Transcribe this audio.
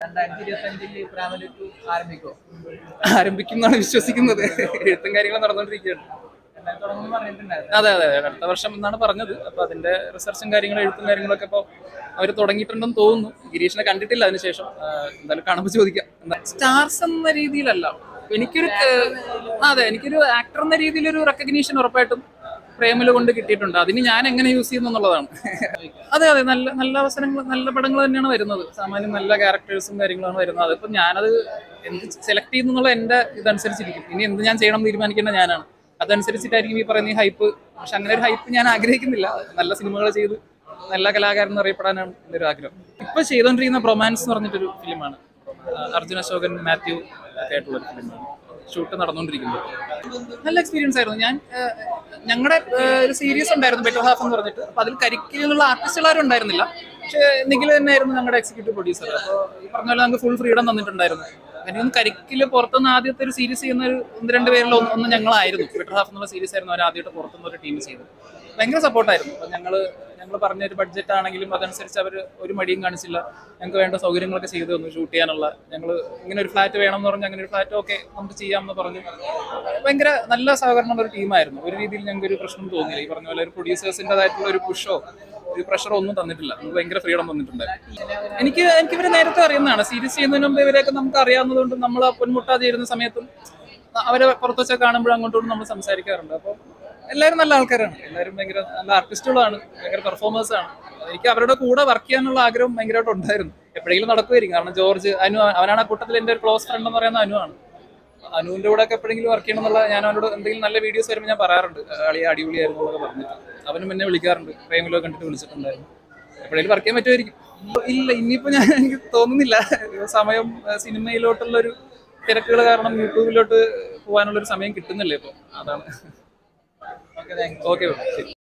ആരംഭിക്കും എന്നാണ് വിശ്വസിക്കുന്നത്. എഴുത്തും കാര്യങ്ങളും നടന്നുകൊണ്ടിരിക്കുകയാണ്. അതെ അതെ, അടുത്ത വർഷം എന്നാണ് പറഞ്ഞത്. അപ്പൊ അതിന്റെ റിസർച്ചും കാര്യങ്ങളും എഴുത്തും കാര്യങ്ങളൊക്കെ ഇപ്പോൾ അവർ തുടങ്ങിയിട്ടുണ്ടെന്ന് തോന്നുന്നു. ഗിരീഷിനെ കണ്ടിട്ടില്ല അതിനുശേഷം. എന്തായാലും കാണുമ്പോൾ ചോദിക്കാം. സ്റ്റാർസ് എന്ന രീതിയിലല്ല, എനിക്കൊരു അതെ എനിക്കൊരു ആക്ടർ എന്ന രീതിയിലൊരു റെക്കഗ്നീഷൻ ഉറപ്പായിട്ടും പ്രേമില് കൊണ്ട് കിട്ടിയിട്ടുണ്ട്. അതിന് ഞാൻ എങ്ങനെ യൂസ് ചെയ്യുന്നു എന്നുള്ളതാണ്. അതെ അതെ, നല്ല നല്ല അവസരങ്ങൾ, നല്ല പടങ്ങൾ തന്നെയാണ് വരുന്നത്. സാമാന്യം നല്ല ക്യാരക്ടേഴ്സും കാര്യങ്ങളാണ് വരുന്നത്. അതിപ്പോൾ ഞാനത് എന്ത് സെലക്ട് ചെയ്യുന്നു എന്നുള്ള എൻ്റെ ഇതനുസരിച്ചിരിക്കും. ഇനി എന്ത് ഞാൻ ചെയ്യണം തീരുമാനിക്കേണ്ട ഞാനാണ്. അതനുസരിച്ചിട്ടായിരിക്കും ഈ പറയുന്ന ഈ ഹൈപ്പ്. പക്ഷെ അങ്ങനെ ഒരു ഹൈപ്പ് ഞാൻ ആഗ്രഹിക്കുന്നില്ല. നല്ല സിനിമകൾ ചെയ്ത് നല്ല കലാകാരൻ എന്നറിയപ്പെടാനാണ് എൻ്റെ ഒരു ആഗ്രഹം. ഇപ്പൊ ചെയ്തുകൊണ്ടിരിക്കുന്ന റൊമാൻസ് എന്ന് പറഞ്ഞിട്ടൊരു ഫിലിമാണ്. അർജുൻ അശോകൻ, മാത്യു ഒക്കെ ആയിട്ടുള്ള ഒരു ഫിലിമാണ്. ഷൂട്ട് നടന്നുകൊണ്ടിരിക്കുന്നത്. നല്ല എക്സ്പീരിയൻസ് ആയിരുന്നു. ഞങ്ങളുടെ ഒരു സീരീസ് ഉണ്ടായിരുന്നു ബെറ്റർ ഹാഫ് എന്ന് പറഞ്ഞിട്ട്. അപ്പൊ അതിൽ കരിക്കുള്ള ആർട്ടിസ്റ്റുകളാരും ഉണ്ടായിരുന്നില്ല. പക്ഷെ നിഖിൽ തന്നെയായിരുന്നു ഞങ്ങളുടെ എക്സിക്യൂട്ടീവ് പ്രൊഡ്യൂസർ. അപ്പോൾ ഈ പറഞ്ഞ പോലെ നമുക്ക് ഫുൾ ഫ്രീഡം തന്നിട്ടുണ്ടായിരുന്നു. എനിക്കൊന്ന് കരിക്കില് പുറത്തുനിന്ന് ആദ്യത്തെ ഒരു സീരീസ് ചെയ്യുന്ന ഒരു 1-2 പേരിൽ ഒന്ന് ഞങ്ങളായിരുന്നു. ബെറ്റർ ഹാഫ് എന്നുള്ള സീരീസ് ആയിരുന്നു അവർ ആദ്യമായിട്ട് പുറത്തുനിന്ന് ഒരു ടീം ചെയ്തത്. ഭയങ്കര സപ്പോർട്ടായിരുന്നു. അപ്പം ഞങ്ങൾ പറഞ്ഞൊരു ബഡ്ജറ്റ് ആണെങ്കിലും അതനുസരിച്ച് അവർ ഒരു മടിയും കാണിച്ചില്ല. ഞങ്ങൾക്ക് വേണ്ട സൗകര്യങ്ങളൊക്കെ ചെയ്തു തന്നു. ഷൂട്ട് ചെയ്യാനുള്ള ഞങ്ങൾ ഇങ്ങനെ ഒരു ഫ്ലാറ്റ് വേണം എന്ന് പറഞ്ഞ് അങ്ങനെ ഒരു ഫ്ലാറ്റ് ഒക്കെ നമുക്ക് ചെയ്യാമെന്ന് പറഞ്ഞു. ഭയങ്കര നല്ല സഹകരണമുള്ള ഒരു ടീമായിരുന്നു. ഒരു രീതിയിൽ ഞങ്ങൾക്ക് ഒരു പ്രശ്നം തോന്നിയില്ല. ഈ പറഞ്ഞ പോലെ ഒരു പ്രൊഡ്യൂസേഴ്സിൻ്റെതായിട്ടുള്ള ഒരു പുഷോ ഒരു പ്രഷറോ ഒന്നും തന്നിട്ടില്ല. നമുക്ക് ഭയങ്കര ഫ്രീഡം തന്നിട്ടുണ്ടായിരുന്നു. എനിക്ക് ഇവരെ നേരത്തെ അറിയുന്നതാണ്. സീരീസ് ചെയ്യുന്നതിന് മുമ്പ് ഇവരെയൊക്കെ നമുക്ക് അറിയാവുന്നതുകൊണ്ട് നമ്മൾ പൊന്മുട്ടാതെ ഇരുന്ന സമയത്തും അവരെ പുറത്ത് വെച്ചാൽ കാണുമ്പോഴും അങ്ങോട്ടും നമ്മൾ സംസാരിക്കാറുണ്ട്. അപ്പോൾ എല്ലാവരും നല്ല ആൾക്കാരാണ്. എല്ലാവരും ഭയങ്കര നല്ല ആർട്ടിസ്റ്റുകളാണ്, ഭയങ്കര പെർഫോമേഴ്സാണ്. എനിക്ക് അവരുടെ കൂടെ വർക്ക് ചെയ്യാനുള്ള ആഗ്രഹം ഭയങ്കരമായിട്ട് ഉണ്ടായിരുന്നു. എപ്പോഴെങ്കിലും നടക്കുമായിരിക്കും. കാരണം ജോർജ്, അനു, അവനാണ് ആ കൂട്ടത്തിൽ എൻ്റെ ഒരു ക്ലോസ് ഫ്രണ്ട് എന്ന് പറയുന്ന അനുവാണ്. അനുവിൻ്റെ കൂടെ ഒക്കെ എപ്പോഴെങ്കിലും വർക്ക് ചെയ്യണം എന്നുള്ള ഞാൻ അവനോട് എന്തെങ്കിലും നല്ല വീഡിയോസ് വരുമ്പോൾ ഞാൻ പറയാറുണ്ട്. അളിയ അടിപൊളിയായിരുന്നു എന്നൊക്കെ പറഞ്ഞിട്ട്. അവനും എന്നെ വിളിക്കാറുണ്ട്. പ്രേമിലോ കണ്ടിട്ട് വിളിച്ചിട്ടുണ്ടായിരുന്നു. എപ്പോഴെങ്കിലും വർക്ക് ചെയ്യാൻ പറ്റുമായിരിക്കും. ഇല്ല, ഇനിയിപ്പോൾ എനിക്ക് തോന്നുന്നില്ല. സമയം സിനിമയിലോട്ടുള്ളൊരു തിരക്കുകൾ കാരണം യൂട്യൂബിലോട്ട് പോകാനുള്ളൊരു സമയം കിട്ടുന്നില്ല ഇപ്പോൾ. അതാണ്. ഓക്കെ, ശരി.